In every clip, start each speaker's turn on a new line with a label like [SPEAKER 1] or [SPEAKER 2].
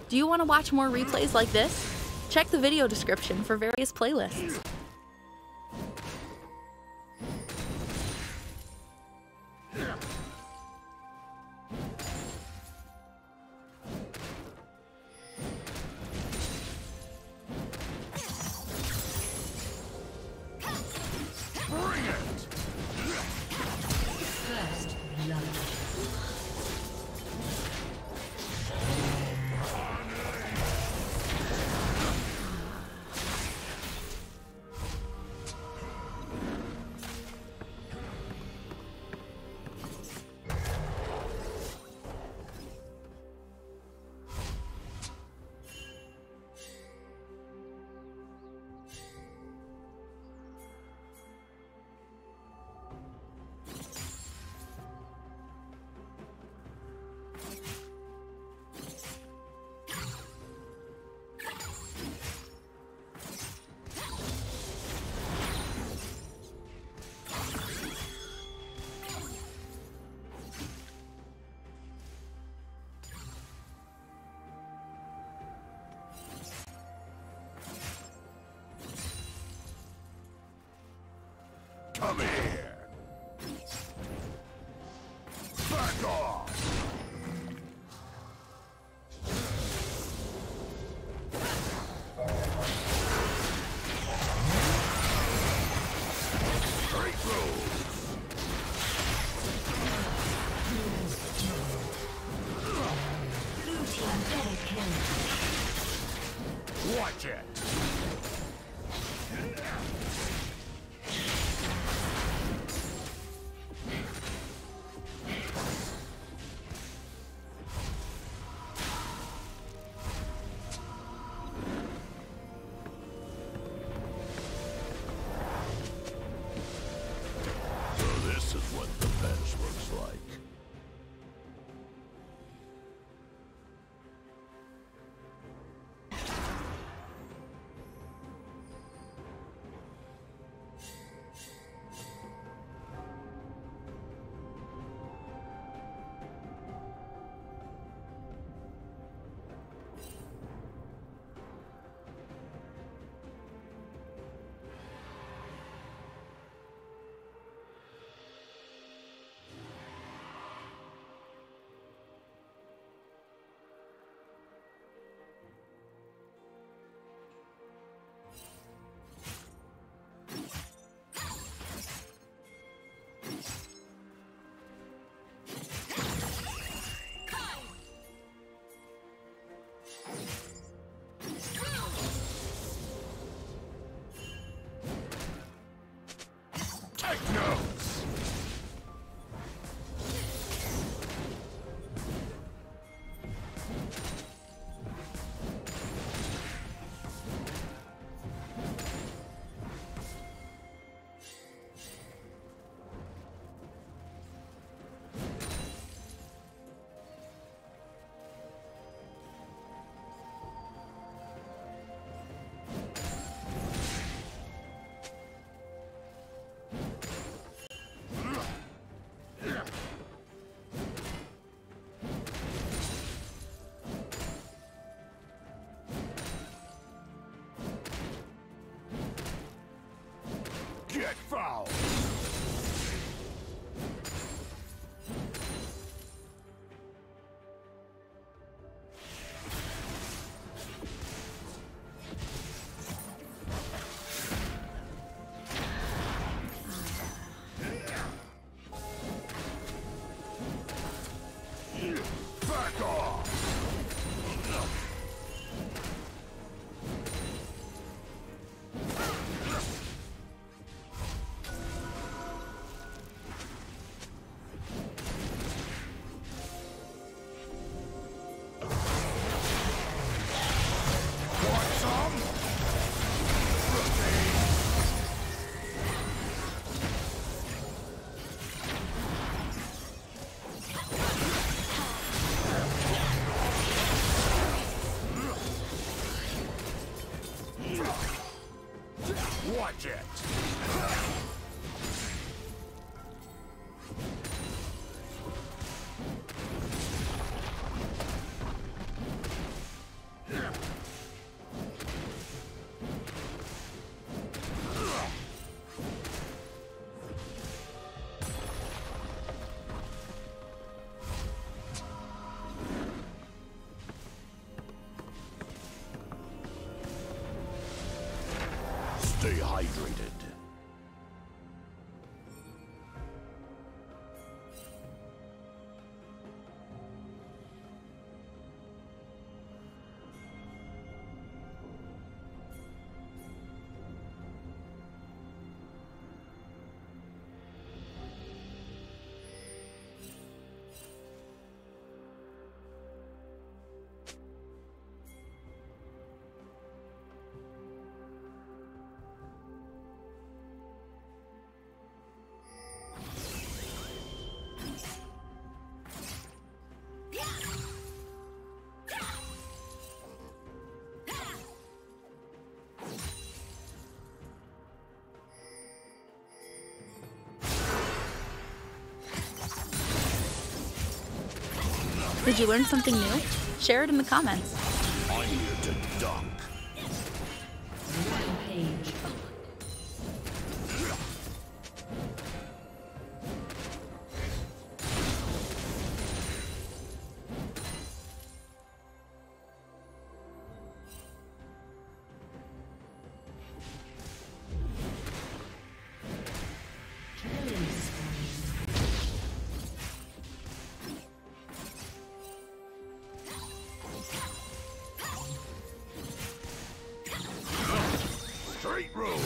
[SPEAKER 1] Do you want to watch more replays like this? Check the video description for various playlists.
[SPEAKER 2] Come here! Back off! Great move!
[SPEAKER 3] Blue team double kill.
[SPEAKER 2] Watch it! This is what the bench looks like. Take notes! Get foul! Back off! Want some? Rotate. Watch it! Stay hydrated.
[SPEAKER 1] Did you learn something new? Share it in the comments.
[SPEAKER 2] I'm here to dunk.
[SPEAKER 3] Rampage.
[SPEAKER 2] Straight road.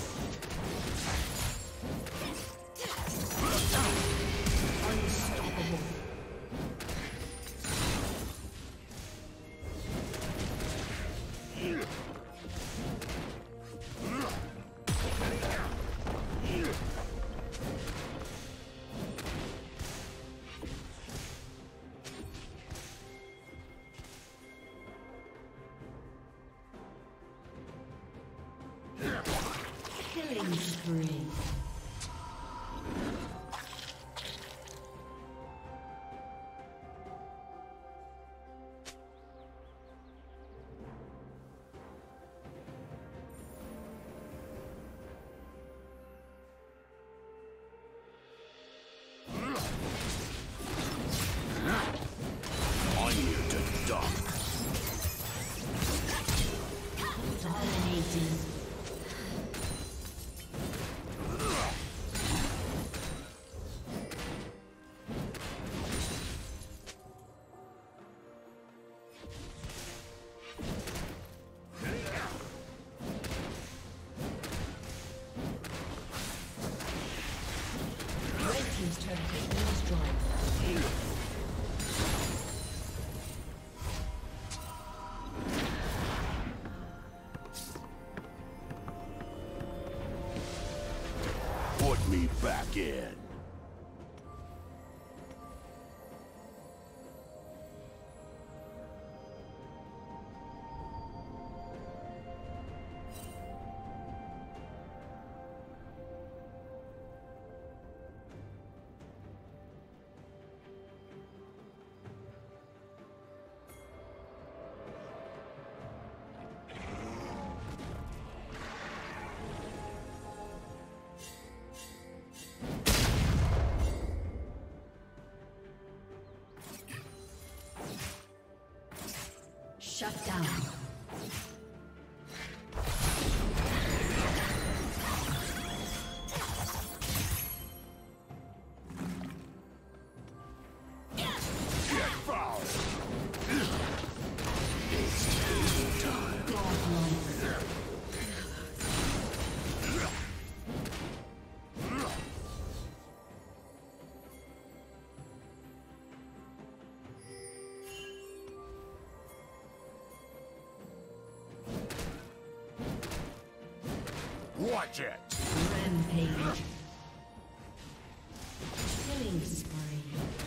[SPEAKER 3] Killing spree.
[SPEAKER 2] I'm here to dunk.
[SPEAKER 3] Dominating. Red team's turret has been destroyed.
[SPEAKER 2] Put me back in.
[SPEAKER 3] Shut down.
[SPEAKER 2] Get foul. Watch it.
[SPEAKER 3] Rampage. Killing spree.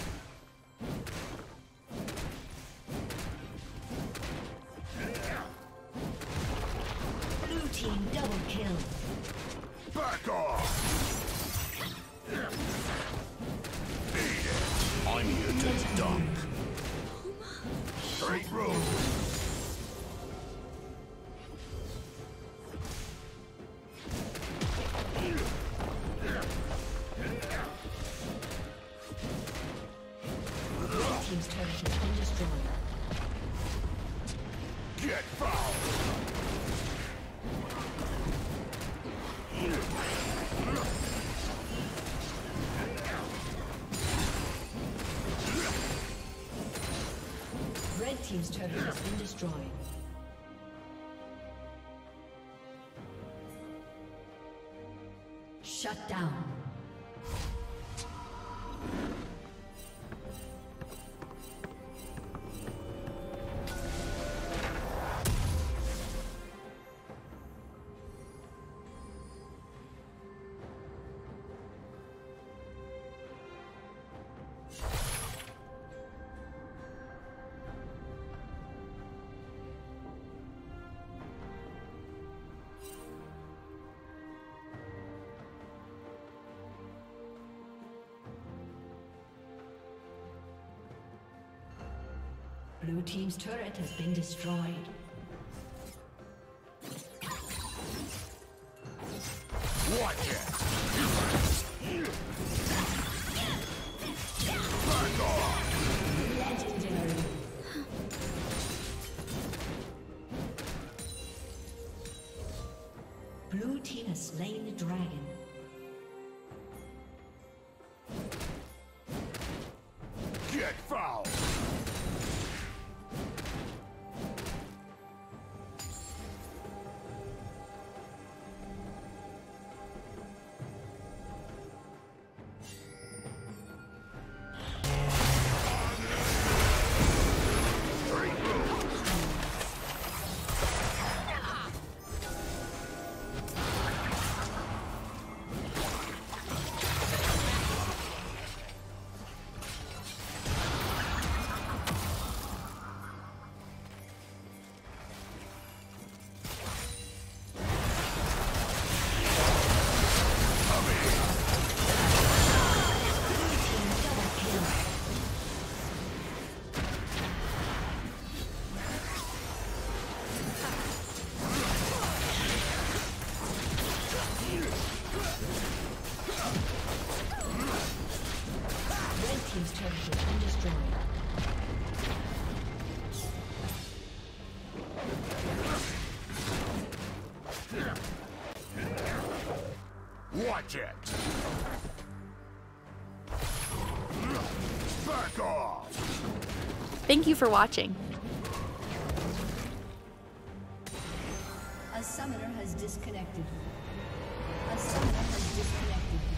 [SPEAKER 3] Blue team double kill.
[SPEAKER 2] Back off. Eat it. I'm here to dunk. Straight road.
[SPEAKER 3] Team's turret has been destroyed.
[SPEAKER 2] Get foul.
[SPEAKER 3] team's turret has been destroyed. Shut down. Blue team's turret has been destroyed.
[SPEAKER 2] Watch it!
[SPEAKER 3] Legendary. Blue team has slain the dragon.
[SPEAKER 2] Get foul!
[SPEAKER 3] Team's turret has been destroyed.
[SPEAKER 2] Watch it! Back off!
[SPEAKER 1] Thank you for watching.
[SPEAKER 3] A summoner has disconnected. A summoner has disconnected.